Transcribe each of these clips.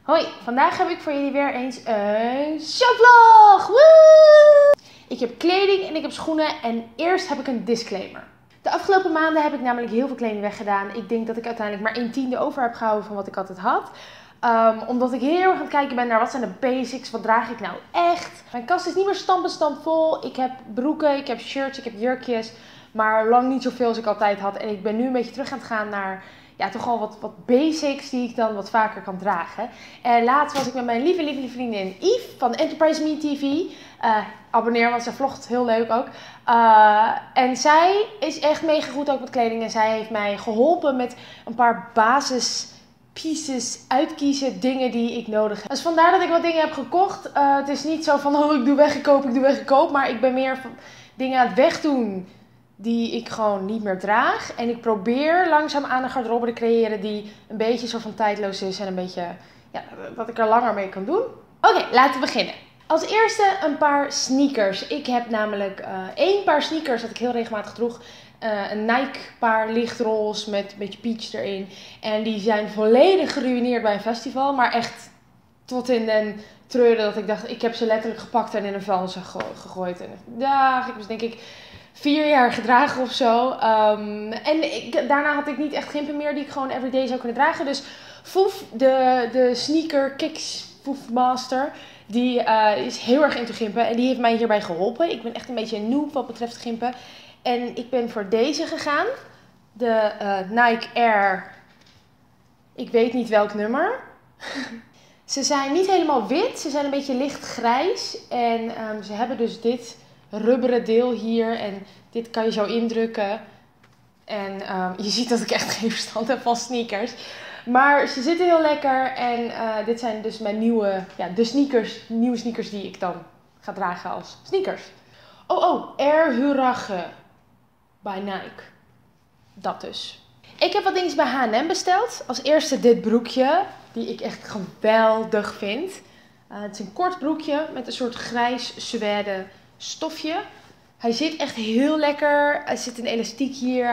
Hoi, vandaag heb ik voor jullie weer eens een shopvlog! Woe! Ik heb kleding en ik heb schoenen en eerst heb ik een disclaimer. De afgelopen maanden heb ik namelijk heel veel kleding weggedaan. Ik denk dat ik uiteindelijk maar 1/10 over heb gehouden van wat ik altijd had. Omdat ik heel erg aan het kijken ben naar wat zijn de basics, wat draag ik nou echt. Mijn kast is niet meer stampbestand vol. Ik heb broeken, ik heb shirts, ik heb jurkjes. Maar lang niet zoveel als ik altijd had. En ik ben nu een beetje terug aan het gaan naar... ja, toch al wat basics die ik dan wat vaker kan dragen. En laatst was ik met mijn lieve vriendin Yves van Enterprise Me TV. Abonneer, want zij vlogt heel leuk ook. En zij is echt mega goed ook met kleding. En zij heeft mij geholpen met een paar basispieces uitkiezen. Dingen die ik nodig heb. Dus vandaar dat ik wat dingen heb gekocht. Het is niet zo van, oh, ik doe weggekoop. Maar ik ben meer van dingen aan het wegdoen die ik gewoon niet meer draag. En ik probeer langzaamaan een garderobe te creëren die een beetje zo van tijdloos is. En een beetje, ja, dat ik er langer mee kan doen. Oké, laten we beginnen. Als eerste een paar sneakers. Ik heb namelijk 1 paar sneakers dat ik heel regelmatig droeg. Een Nike paar lichtroze met een beetje peach erin. En die zijn volledig geruïneerd bij een festival. Maar echt tot in den treuren dat ik dacht, ik heb ze letterlijk gepakt en in een vuilnis gegooid. En ik was denk ik 4 jaar gedragen of zo. Daarna had ik niet echt gimpen meer die ik gewoon everyday zou kunnen dragen. Dus Fouf, de sneaker kicks Fouf Master, die is heel erg into gimpen. En die heeft mij hierbij geholpen. Ik ben echt een beetje een noob wat betreft gimpen. En ik ben voor deze gegaan. De Nike Air. Ik weet niet welk nummer. Ze zijn niet helemaal wit. Ze zijn een beetje licht grijs. En ze hebben dus dit rubberen deel hier. En dit kan je zo indrukken. En je ziet dat ik echt geen verstand heb van sneakers. Maar ze zitten heel lekker. En dit zijn dus mijn nieuwe sneakers die ik dan ga dragen als sneakers. Air Hurage bij Nike. Dat dus. Ik heb wat dingetjes bij H&M besteld. Als eerste dit broekje, die ik echt geweldig vind. Het is een kort broekje met een soort grijs suède stofje. Hij zit echt heel lekker. Er zit een elastiek hier.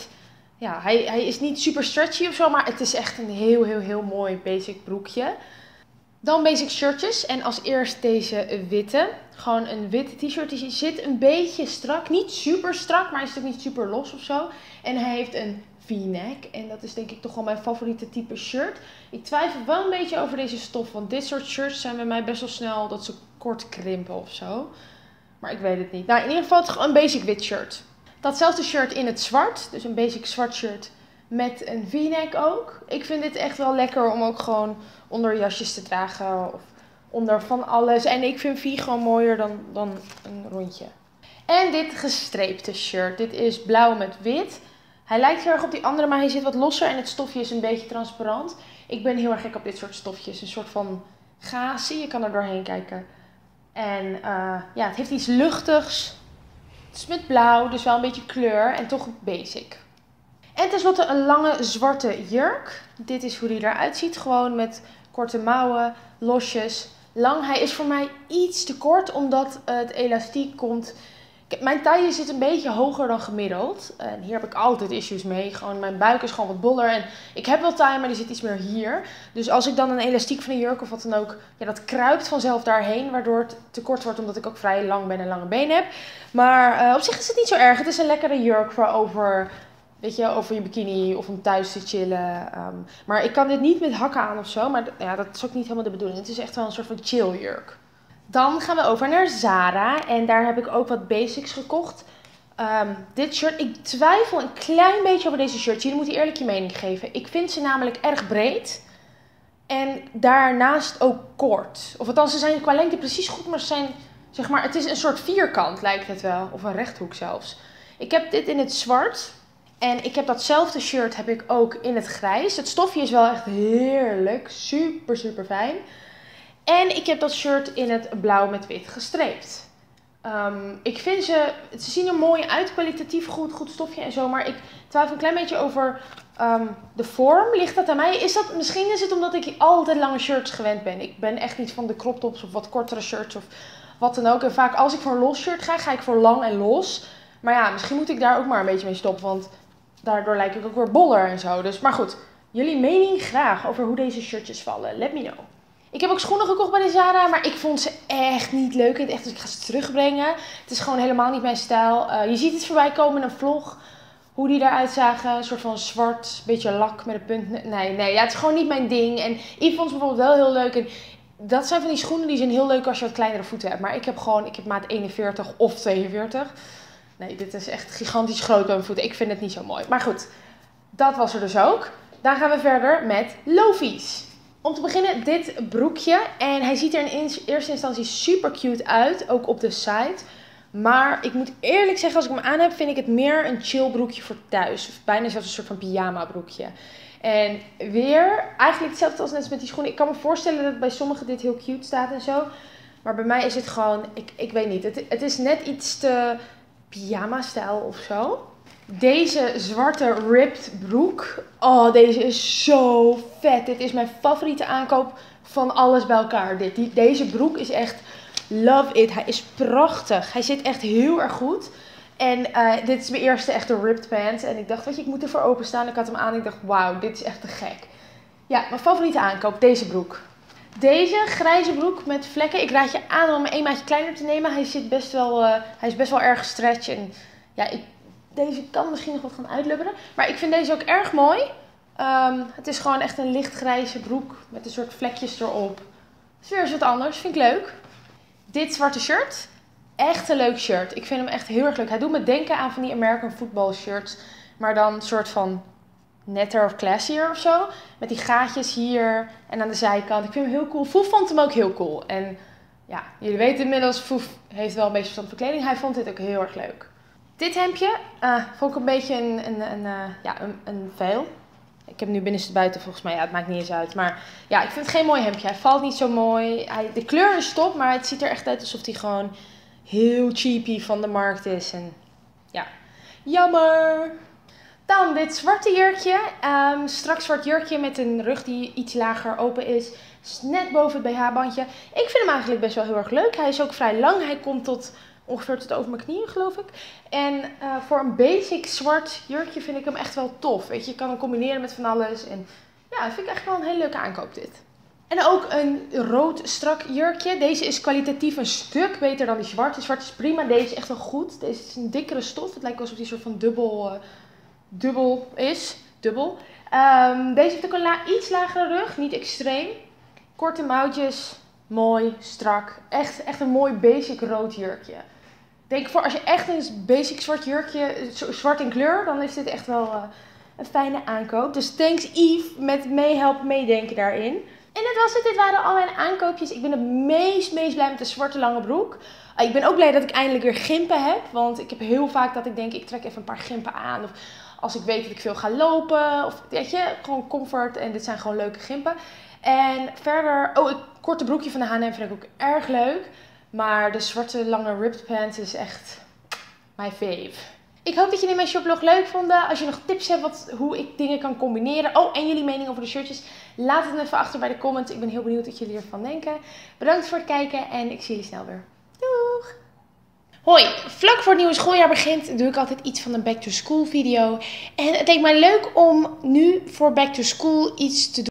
Hij is niet super stretchy of zo, maar het is echt een heel mooi basic broekje. Dan basic shirtjes. En als eerst deze witte. Gewoon een witte t-shirt. Die zit een beetje strak. Niet super strak, maar hij zit ook niet super los of zo. En hij heeft een V-neck. En dat is denk ik toch wel mijn favoriete type shirt. Ik twijfel wel een beetje over deze stof. Want dit soort shirts zijn bij mij best wel snel dat ze kort krimpen of zo. Maar ik weet het niet. Nou, in ieder geval het gewoon een basic wit shirt. Datzelfde shirt in het zwart. Dus een basic zwart shirt met een V-neck ook. Ik vind dit echt wel lekker om ook gewoon onder jasjes te dragen. Of onder van alles. En ik vind V gewoon mooier dan een rondje. En dit gestreepte shirt. Dit is blauw met wit. Hij lijkt heel erg op die andere, maar hij zit wat losser. En het stofje is een beetje transparant. Ik ben heel erg gek op dit soort stofjes. Een soort van gazie. Je kan er doorheen kijken. En het heeft iets luchtigs. Het is met blauw, dus wel een beetje kleur en toch basic. En tenslotte een lange zwarte jurk. Dit is hoe die eruit ziet. Gewoon met korte mouwen, losjes, lang. Hij is voor mij iets te kort, omdat het elastiek komt. Mijn taille zit een beetje hoger dan gemiddeld. En hier heb ik altijd issues mee. Gewoon, mijn buik is gewoon wat boller. En ik heb wel taille, maar die zit iets meer hier. Dus als ik dan een elastiek van een jurk of wat dan ook... ja, dat kruipt vanzelf daarheen. Waardoor het te kort wordt, omdat ik ook vrij lang ben en lange benen heb. Maar op zich is het niet zo erg. Het is een lekkere jurk voor over je bikini of om thuis te chillen. Maar ik kan dit niet met hakken aan of zo. Maar dat is ook niet helemaal de bedoeling. Het is echt wel een soort van chill jurk. Dan gaan we over naar Zara. En daar heb ik ook wat basics gekocht. Dit shirt. Ik twijfel een klein beetje over deze shirts. Jullie moeten eerlijk je mening geven. Ik vind ze namelijk erg breed. En daarnaast ook kort. Of althans, ze zijn qua lengte precies goed. Maar ze zijn, zeg maar, het is een soort vierkant lijkt het wel. Of een rechthoek zelfs. Ik heb dit in het zwart. En ik heb datzelfde shirt heb ik ook in het grijs. Het stofje is wel echt heerlijk. Super fijn. En ik heb dat shirt in het blauw met wit gestreept. Ik vind ze zien er mooi uit, kwalitatief goed stofje en zo. Maar ik twijfel een klein beetje over de vorm. Ligt dat aan mij? Misschien is het omdat ik altijd lange shirts gewend ben. Ik ben echt niet van de crop tops of wat kortere shirts of wat dan ook. En vaak als ik voor een los shirt ga ik voor lang en los. Maar ja, misschien moet ik daar ook maar een beetje mee stoppen. Want daardoor lijk ik ook weer boller en zo. Dus, maar goed, jullie mening graag over hoe deze shirtjes vallen. Let me know. Ik heb ook schoenen gekocht bij de Zara, maar ik vond ze echt niet leuk. Echt, dus ik ga ze terugbrengen. Het is gewoon helemaal niet mijn stijl. Je ziet het voorbij komen in een vlog. Hoe die eruit zagen. Een soort van zwart, beetje lak met een punt. Nee, ja, het is gewoon niet mijn ding. En Yves vond ze bijvoorbeeld wel heel leuk. En dat zijn van die schoenen die zijn heel leuk als je wat kleinere voeten hebt. Maar ik heb maat 41 of 42. Nee, dit is echt gigantisch groot bij mijn voeten. Ik vind het niet zo mooi. Maar goed, dat was er dus ook. Dan gaan we verder met lofies. Om te beginnen dit broekje. En hij ziet er in eerste instantie super cute uit. Ook op de site. Maar ik moet eerlijk zeggen, als ik hem aan heb, vind ik het meer een chill broekje voor thuis. Of bijna zelfs een soort van pyjama broekje. En weer, eigenlijk hetzelfde als net met die schoenen. Ik kan me voorstellen dat bij sommigen dit heel cute staat en zo. Maar bij mij is het gewoon, ik weet niet. Het is net iets te pyjama-stijl of zo. Deze zwarte ripped broek. Oh, deze is zo vet. Dit is mijn favoriete aankoop van alles bij elkaar. Deze broek is echt, love it. Hij is prachtig. Hij zit echt heel erg goed. En dit is mijn eerste echte ripped pants. En ik dacht, weet je, ik moet ervoor openstaan. Ik had hem aan en ik dacht, wauw, dit is echt te gek. Ja, mijn favoriete aankoop, deze broek. Deze grijze broek met vlekken. Ik raad je aan om hem een maatje kleiner te nemen. Hij is best wel erg stretch. En ja, deze kan misschien nog wat gaan uitlubberen. Maar ik vind deze ook erg mooi. Het is gewoon echt een lichtgrijze broek met een soort vlekjes erop. Het is weer eens wat anders. Vind ik leuk. Dit zwarte shirt. Echt een leuk shirt. Ik vind hem echt heel erg leuk. Hij doet me denken aan van die American football shirts. Maar dan een soort van netter of classier of zo. Met die gaatjes hier en aan de zijkant. Ik vind hem heel cool. Foef vond hem ook heel cool. En ja, jullie weten inmiddels, Foef heeft wel een beetje verstand van kleding. Hij vond dit ook heel erg leuk. Dit hemdje vond ik een beetje een veil. Ik heb nu binnenste buiten volgens mij. Ja, het maakt niet eens uit. Maar ja, ik vind het geen mooi hemdje. Hij valt niet zo mooi. De kleur is top, maar het ziet er echt uit alsof hij gewoon heel cheapy van de markt is. En ja, jammer. Dan dit zwarte jurkje. Strak zwart jurkje met een rug die iets lager open is. Net boven het BH-bandje. Ik vind hem eigenlijk best wel heel erg leuk. Hij is ook vrij lang. Hij komt tot ongeveer tot over mijn knieën, geloof ik. En voor een basic zwart jurkje vind ik hem echt wel tof. Weet je, je kan hem combineren met van alles. En ja, dat vind ik echt wel een hele leuke aankoop dit. En ook een rood strak jurkje. Deze is kwalitatief een stuk beter dan die zwart. De zwart is prima. Deze is echt wel goed. Deze is een dikkere stof. Het lijkt alsof die soort van dubbel is. Dubbel. Deze heeft ook een iets lagere rug. Niet extreem. Korte mouwtjes. Mooi, strak. Echt een mooi basic rood jurkje. Denk voor als je echt een basic zwart jurkje, zwart in kleur, dan is dit echt wel een fijne aankoop. Dus thanks Yves met meedenken daarin. En dat was het. Dit waren al mijn aankoopjes. Ik ben het meest blij met de zwarte lange broek. Ik ben ook blij dat ik eindelijk weer gimpen heb. Want ik heb heel vaak dat ik denk, ik trek even een paar gimpen aan. Of als ik weet dat ik veel ga lopen. Of weet je, gewoon comfort. En dit zijn gewoon leuke gimpen. En verder, een korte broekje van de H&M vind ik ook erg leuk. Maar de zwarte lange ripped pants is echt my fave. Ik hoop dat jullie mijn shoplog leuk vonden. Als je nog tips hebt hoe ik dingen kan combineren. Oh, en jullie mening over de shirtjes. Laat het even achter bij de comments. Ik ben heel benieuwd wat jullie ervan denken. Bedankt voor het kijken en ik zie jullie snel weer. Doeg! Hoi, vlak voor het nieuwe schooljaar begint doe ik altijd iets van een back to school video. En het leek mij leuk om nu voor back to school iets te doen.